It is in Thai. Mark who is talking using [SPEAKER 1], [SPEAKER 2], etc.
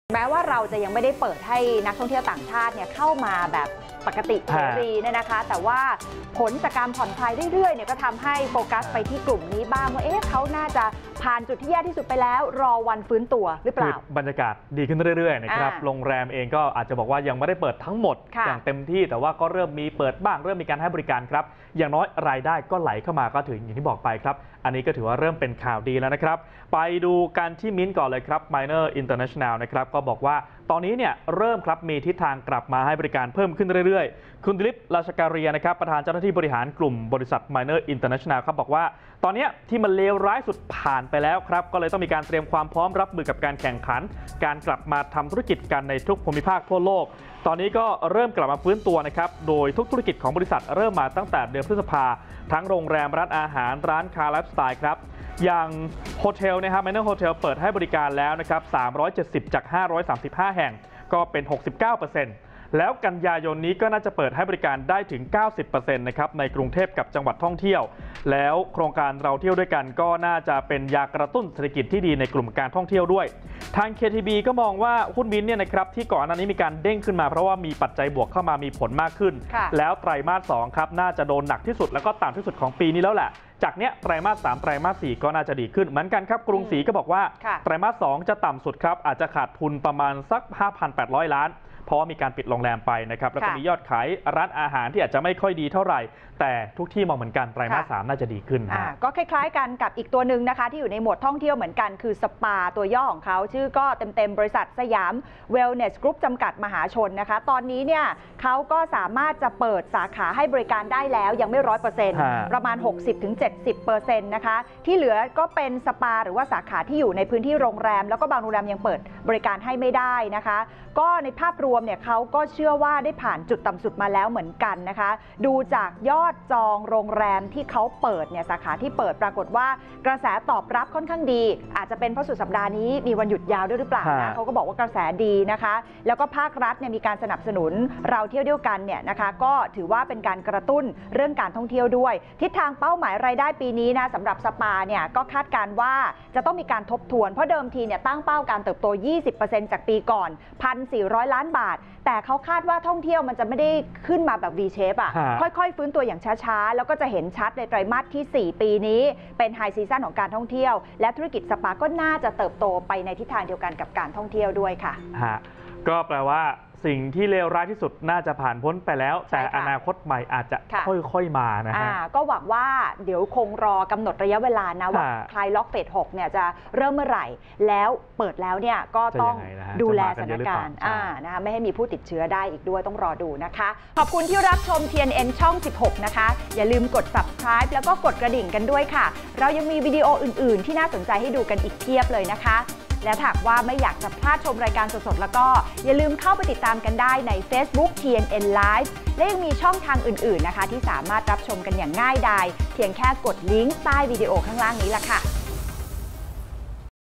[SPEAKER 1] แม้ว่าเราจะยังไม่ได้เปิดให้นักท่องเที่ยวต่างชาติเนี่ยเข้ามาแบบปกติเสรีเนี่ยนะคะแต่ว่าผลจากการผ่อนคลายเรื่อยๆเนี่ยก็ทำให้โฟกัสไปที่กลุ่มนี้บ้างว่าเขาน่าจะผ่านจุดที่แย่ที่สุดไปแล้วรอวันฟื้นตัวหรือเปล่า
[SPEAKER 2] บรรยากาศดีขึ้นเรื่อยๆนะครับโรงแรมเองก็อาจจะบอกว่ายังไม่ได้เปิดทั้งหมดอย่างเต็มที่แต่ว่าก็เริ่มมีเปิดบ้างเริ่มมีการให้บริการครับอย่างน้อยรายได้ก็ไหลเข้ามาก็ถึงอย่างที่บอกไปครับอันนี้ก็ถือว่าเริ่มเป็นข่าวดีแล้วนะครับไปดูการที่มิ้นก่อนเลยครับ Minor International นะครับก็บอกว่าตอนนี้เนี่ยเริ่มครับมีทิศทางกลับมาให้บริการเพิ่มขึ้นเรื่อยๆคุณดิลิป ราชการีนะครับประธานเจ้าหน้าที่บริหารกลุ่มบริษัท Minor International ครับบอกว่าตอนนี้ที่มันเลวร้ายสุดผ่านไปแล้วครับก็เลยต้องมีการเตรียมความพร้อมรับมือกับการแข่งขันการกลับมาทำธุรกิจกันในทุกภูมิภาคทั่วโลกตอนนี้ก็เริ่มกลับมาฟื้นตัวนะครับโดยทุกธุรกิจของบริษัทเริ่มมาตั้งแต่เดือนพฤษภาทั้งโรงแรมร้านอาหารร้านค้าไลฟ์สไตล์ครับอย่างโฮเทลนะครับ Minor Hotel เปิดให้บริการแล้วนะครับ370จาก535แห่งก็เป็น 69%แล้วกันยายนนี้ก็น่าจะเปิดให้บริการได้ถึง 90% นะครับในกรุงเทพกับจังหวัดท่องเที่ยวแล้วโครงการเราเที่ยวด้วยกันก็น่าจะเป็นยากระตุ้นเศรษฐกิจที่ดีในกลุ่มการท่องเที่ยวด้วยทาง KTB ก็มองว่าหุ้นมิ้นเนี่ยนะครับที่ก่อนหน้านี้มีการเด้งขึ้นมาเพราะว่ามีปัจจัยบวกเข้ามามีผลมากขึ้นแล้วไตรมาส 2ครับน่าจะโดนหนักที่สุดแล้วก็ต่ำที่สุดของปีนี้แล้วแหละจากเนี้ยไตรมาส 3ไตรมาส 4ก็น่าจะดีขึ้นเหมือนกันครับกรุงศรีก็บอกว่าไตรมาส 2จะต่ำสุดครับอาจจะขาดทุนประมาณสัก 5,800 ล้านเพราะว่ามีการปิดโรงแรมไปนะครับแล้วก็มียอดขายร้านอาหารที่อาจจะไม่ค่อยดีเท่าไหร่แต่ทุกที่มองเหมือนกันไตรมาส 3น่าจะดีขึ้น
[SPEAKER 1] ก็คล้ายๆกันกับอีกตัวหนึ่งนะคะที่อยู่ในหมวดท่องเที่ยวเหมือนกันคือสปาตัวย่อของเขาชื่อก็เต็มๆบริษัทสยามเวลเนสกรุ๊ปจำกัดมหาชนนะคะตอนนี้เนี่ยเขาก็สามารถจะเปิดสาขาให้บริการได้แล้วยังไม่ 100% ประมาณ 60-70% นะคะที่เหลือก็เป็นสปาหรือว่าสาขาที่อยู่ในพื้นที่โรงแรมแล้วก็บางโรงแรมยังเปิดบริการให้ไม่ได้นะคะก็ในภาพรวมเนี่ยเขาก็เชื่อว่าได้ผ่านจุดต่ำสุดมาแล้วเหมือนกันนะคะดูจากยอดจองโรงแรมที่เขาเปิดเนี่ยสาขาที่เปิดปรากฏว่ากระแสตอบรับค่อนข้างดีอาจจะเป็นเพราะสุดสัปดาห์นี้มีวันหยุดยาวด้วยหรือเปล่านะเขาก็บอกว่ากระแสดีนะคะแล้วก็ภาครัฐเนี่ยมีการสนับสนุนเราเที่ยวเดียวกันเนี่ยนะคะก็ถือว่าเป็นการกระตุ้นเรื่องการท่องเที่ยวด้วยทิศทางเป้าหมายรายได้ปีนี้นะสำหรับสปาเนี่ยก็คาดการว่าจะต้องมีการทบทวนเพราะเดิมทีเนี่ยตั้งเป้าการเติบโต 20% จากปีก่อน 1,400 ล้านบาทแต่เขาคาดว่าท่องเที่ยวมันจะไม่ได้ขึ้นมาแบบ V shape ค่อยๆฟื้นตัวอย่างช้าๆแล้วก็จะเห็นชัดในไตรมาสที่ 4 ปีนี้เป็นไฮซีซั่นของการท่องเที่ยวและธุรกิจสปาก็น่าจะเติบโตไปในทิศทางเดียวกันกับการท่องเที่ยวด้วยค่ะ
[SPEAKER 2] ก็แปลว่าสิ่งที่เลวร้ายที่สุดน่าจะผ่านพ้นไปแล้วแต่อนาคตใหม่อาจจะค่อยๆมานะฮะ
[SPEAKER 1] ก็หวังว่าเดี๋ยวคงรอกำหนดระยะเวลานะว่าคลายล็อกเฟส 6เนี่ยจะเริ่มเมื่อไหร่แล้วเปิดแล้วเนี่ยก็ต้องดูแลสถานการณ์นะคะไม่ให้มีผู้ติดเชื้อได้อีกด้วยต้องรอดูนะคะขอบคุณที่รับชม TNN ช่อง 16 นะคะอย่าลืมกด subscribe แล้วก็กดกระดิ่งกันด้วยค่ะเรายังมีวิดีโออื่นๆที่น่าสนใจให้ดูกันอีกเพียบเลยนะคะและหากว่าไม่อยากจะพลาดชมรายการสดๆแล้วก็อย่าลืมเข้าไปติดตามกันได้ใน Facebook TNN Live และยังมีช่องทางอื่นๆนะคะที่สามารถรับชมกันอย่างง่ายดายเพียงแค่กดลิงก์ใต้วิดีโอข้างล่างนี้ล่ะค่ะ